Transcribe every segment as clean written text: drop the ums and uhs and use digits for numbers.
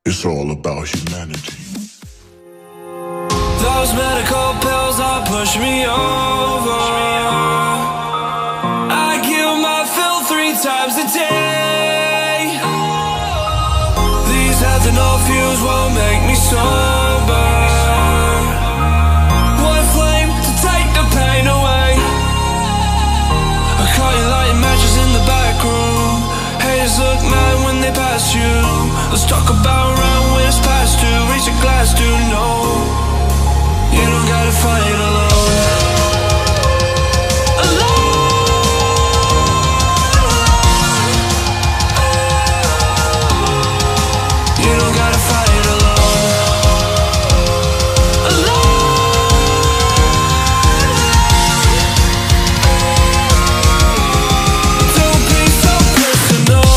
It's all about humanity. Those medical pills that push me over, I kill my fill 3 times a day. These ethanol fuels won't make me sober. One flame to take the pain away. I caught you lighting matches in the back room. Haters look mad when they pass you. Let's talk about round when it's past due. Reach a glass, do no. You don't gotta fight alone. You don't gotta fight alone. Don't be so personal.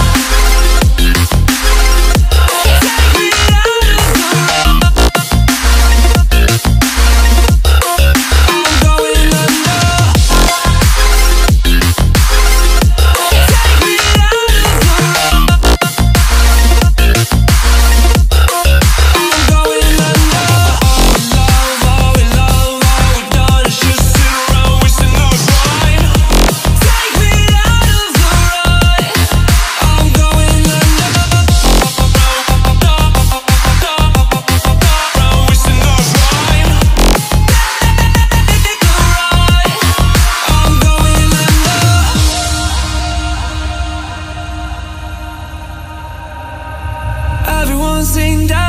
Take me out of the road. I'm going under. Take me out of the road. I'm going under. All we love, all we've done is just sit around wasting our time. Take me out of the road. I'm going under. Around wasting our time. I'm going under. Everyone's sitting down.